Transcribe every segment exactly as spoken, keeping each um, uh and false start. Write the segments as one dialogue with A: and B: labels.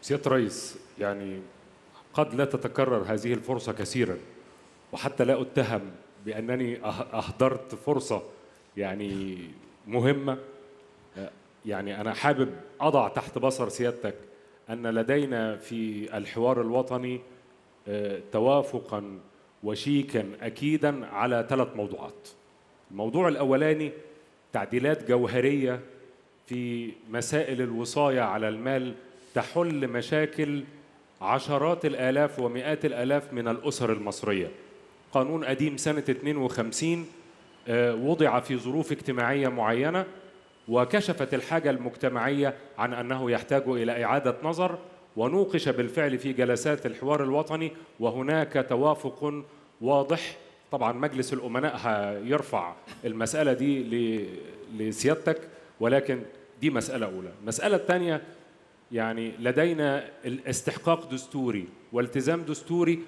A: سيادة الرئيس، يعني قد لا تتكرر هذه الفرصة كثيرا، وحتى لا أتهم بأنني أهدرت فرصة يعني مهمة. يعني أنا حابب أضع تحت بصر سيادتك أن لدينا في الحوار الوطني توافقا وشيكا أكيدا على ثلاث موضوعات. الموضوع الأولاني تعديلات جوهرية في مسائل الوصاية على المال تحل مشاكل عشرات الآلاف ومئات الآلاف من الأسر المصرية. قانون قديم سنة اثنين وخمسين وضع في ظروف اجتماعية معينة، وكشفت الحاجة المجتمعية عن أنه يحتاج إلى إعادة نظر، ونوقش بالفعل في جلسات الحوار الوطني، وهناك توافق واضح. طبعا مجلس الأمناء يرفع المسألة دي لسيادتك، ولكن دي مسألة أولى. المسألة الثانية، يعني لدينا الاستحقاق دستوري والتزام دستوري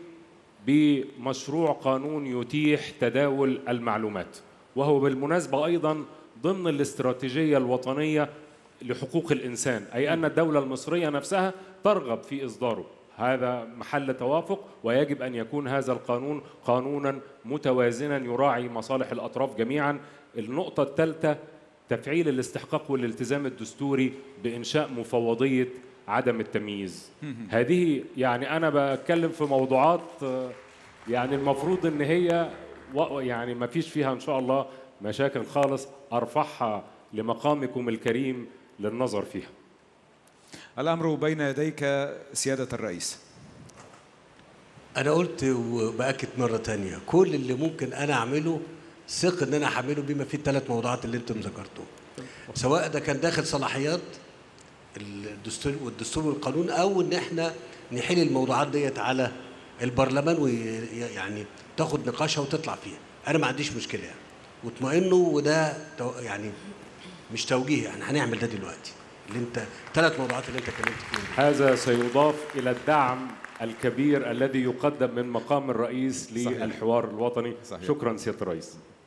A: بمشروع قانون يتيح تداول المعلومات، وهو بالمناسبة أيضا ضمن الاستراتيجية الوطنية لحقوق الإنسان، أي أن الدولة المصرية نفسها ترغب في إصداره. هذا محل توافق، ويجب أن يكون هذا القانون قانونا متوازنا يراعي مصالح الأطراف جميعا. النقطة الثالثة تفعيل الاستحقاق والالتزام الدستوري بإنشاء مفوضية عدم التمييز. هذه يعني أنا بتكلم في موضوعات يعني المفروض إن هي يعني ما فيش فيها إن شاء الله مشاكل خالص، أرفعها لمقامكم الكريم للنظر فيها.
B: الأمر بين يديك سيادة الرئيس.
C: أنا قلت وبأكد مرة تانية، كل اللي ممكن أنا أعمله ثق إن أنا هعمله بما فيه الثلاث موضوعات اللي أنتم ذكرتوهم، سواء ده كان داخل صلاحيات الدستور والدستور والقانون، أو إن إحنا نحل الموضوعات ديت على البرلمان ويعني تاخد نقاشها وتطلع فيها. أنا ما عنديش مشكلة يعني، واطمئنوا، وده يعني مش توجيه، يعني هنعمل ده دلوقتي اللي انت ثلاث موضوعات اللي انت اتكلمت فيهم.
A: هذا سيضاف الى الدعم الكبير الذي يقدم من مقام الرئيس للحوار الوطني. صحيح. شكرا سيادة الرئيس.